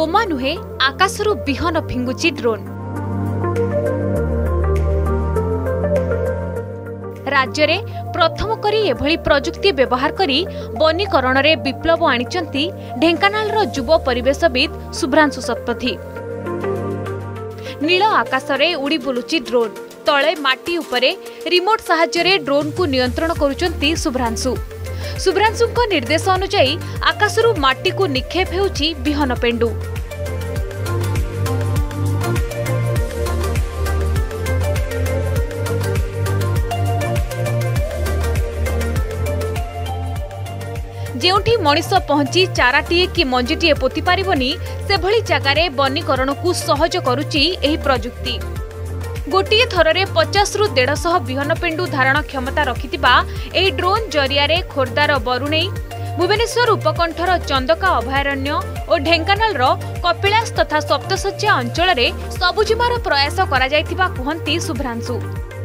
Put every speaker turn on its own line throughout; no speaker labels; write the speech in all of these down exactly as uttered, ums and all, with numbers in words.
बोमा नुहे आकाशरू बिहन फिंगुची ड्रोन। राज्य रे प्रथम करी एभली प्रजुक्ति व्यवहार करी वनीकरण रे विप्लव आनिचंती ढेंकानाल रो युव परिवेशविद शुभ्रांशु शतपथी। नील आकाश रे उड़ी बुलुची ड्रोन, तळे माटी उपरे रिमोट साहाय्य रे ड्रोन को नियंत्रण करुचंती शुभ्रांशु। शुभ्रांशुଙ୍କ निर्देश अनुसार आकाशरू माटी को निक्षेप हेउची बिहन पेंडु। जेउठी मनिष पहुंची चाराटीए कि मंजीटीए पोति पारिबनी से भली जगार वनीकरण को सहज करुची एही प्रजुक्ति। गोटिए थररे पचास रु डेढ़ सौ बिहन पेंडु धारण क्षमता रखिथिबा एही ड्रोन जरिया रे खोर्दार बरुणेई, भुवनेश्वर उपकंठर चंदका अभयारण्य और ढेंकानाल रो कपिलास तथा सप्तशଯ୍ୟା अंचल रे सबुजिमार प्रयास करा जायथिबा कहंती शुभ्रांशु।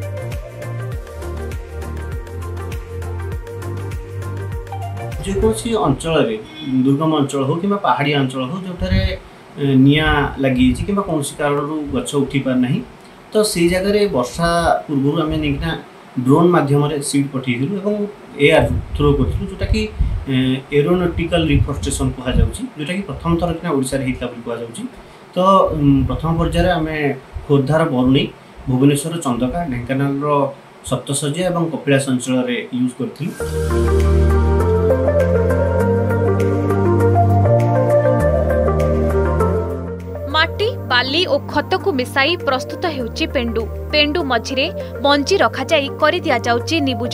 जेकोसी अंचल रे दुर्गम अंचल हो कि पहाड़ी अंचल हो जोठारे निया लगी कि कौन कारण गछ उठी पार नहीं, तो से जगह वर्षा पूर्व आम नहीं ड्रोन मध्यम सीड पठेलु और एयर थ्रो करूँ जोटा कि एरोनॉटिकल रिफॉरेस्टेशन कह जोटा कि प्रथम थर कि ओडिशा रे हिता कह। तो प्रथम पर्यायर आम खोर्धार बरुणेई, भुवनेश्वर चंदका, ढेंकानाल सप्तशଯ୍ୟା और कपिलास अंचल रे यूज करथिलु।
माटी, बाली और खत को मिसाई प्रस्तुत हेउची पेंडु। पेंडु मझिरे मंजी रखा जाई करि दिया जाउची निबुज।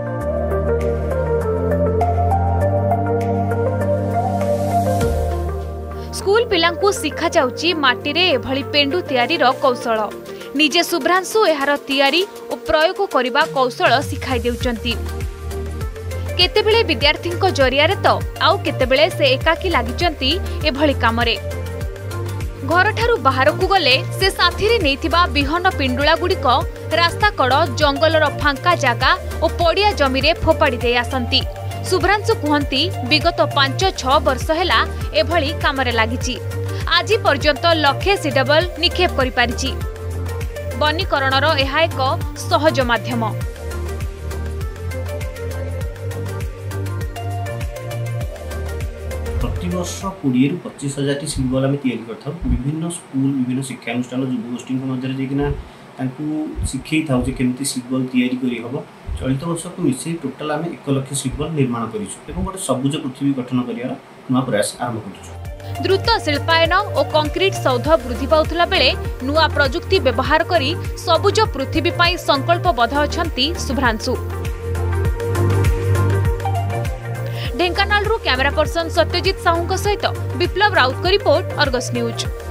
स्कूल पिलांकु सिखा जाउची माटी रे एभली पेंडु तयारी रो कौशल। निजे शुभ्रांशु एहार तयारी और प्रयोग करिबा कौशल सिखाई देउचंती। केतेबेले विद्यार्थींको जरिया रे तो आउ केतेबेले से एकाकी लागिचंती एभली कामरे। घर ठारू बाहर को गले से साथी रे नेथिबा बिहन पिंडुला गुड़िक रास्ता कड़, जंगलर फांका जागा और पड़िया जमी रे फोपाड़ी दे आसंती। शुभ्रांशु कहंती विगत पांच छह वर्ष हेला एभली कामरे लागिची। आज पर्यंत लक्षे सीडबल निक्षेप करि पारिची। वनीकरणर एहा एक सहज माध्यम।
प्रतिवर्ष कोड़े रु पच्चीस हजार टी सीड बॉल आम तैयारी करता। विभिन्न स्कूल, विभिन्न शिक्षानुष्ठान, युवगोष्ठी मध्य शिखई था केमती सीड बॉल तैयारी करहब। चलित वर्ष को मिसे टोटाल आम एक लक्ष सीड बॉल निर्माण करूँ गोटे सबुज पृथ्वी गठन कर नुआ प्रयास आरंभ कर।
द्रुत शिल्पायन और कंक्रीट सौध वृद्धि पाउथला बेले नुआ प्रजुक्ति व्यवहार करी सबुज पृथ्वी पाई संकल्पबद्ध अछंती शुभ्रांशु। ढेंकानाल कैमरा पर्सन सत्यजित साहू सहित विप्लव राउत को रिपोर्ट, अर्गस न्यूज।